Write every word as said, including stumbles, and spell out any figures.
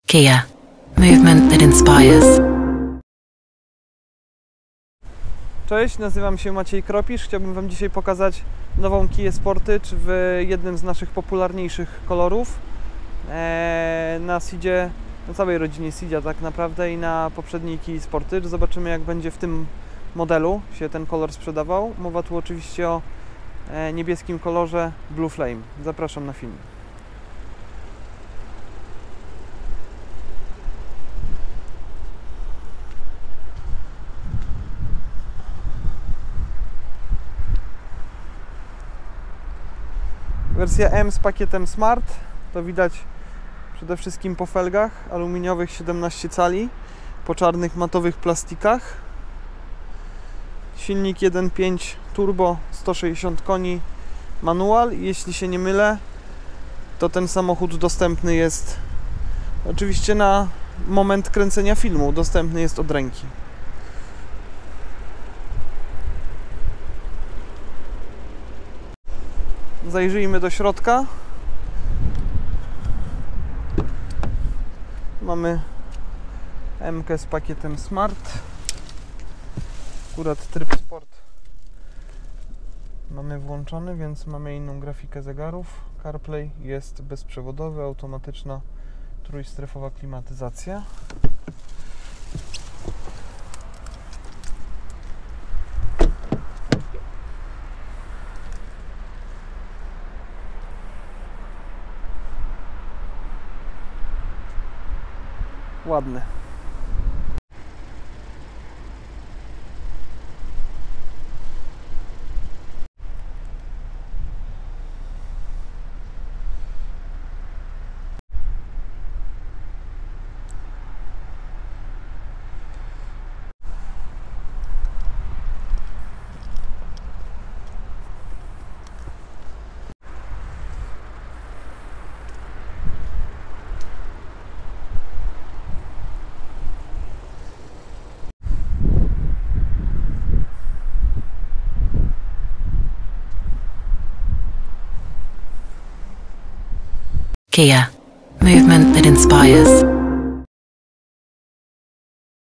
Kia. Movement that inspires. Cześć, nazywam się Maciej Kropisz. Chciałbym Wam dzisiaj pokazać nową Kię Sportage w jednym z naszych popularniejszych kolorów. Eee, na Ceedzie, na całej rodzinie Ceedia tak naprawdę i na poprzedniej Kii Sportage. Zobaczymy, jak będzie w tym modelu się ten kolor sprzedawał. Mowa tu oczywiście o e, niebieskim kolorze Blue Flame. Zapraszam na film. Wersja M z pakietem Smart, to widać przede wszystkim po felgach aluminiowych siedemnaście cali, po czarnych matowych plastikach. Silnik jeden przecinek pięć turbo, sto sześćdziesiąt koni, manual. Jeśli się nie mylę, to ten samochód dostępny jest oczywiście na moment kręcenia filmu, dostępny jest od ręki. Zajrzyjmy do środka. Mamy M-kę z pakietem Smart. Akurat tryb Sport mamy włączony, więc mamy inną grafikę zegarów. CarPlay jest bezprzewodowy, automatyczna trójstrefowa klimatyzacja. Ładny. Kia. Movement that inspires.